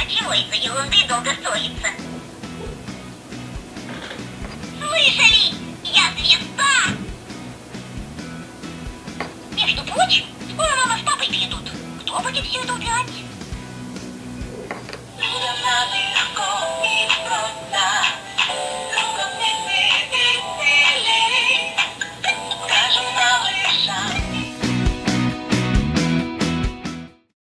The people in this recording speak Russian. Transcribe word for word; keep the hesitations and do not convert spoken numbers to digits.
чего из-за ерунды долго ссориться? Слышали? Я звезда! Между прочим, скоро мама с папой придут. Кто будет все это убирать? Людям надо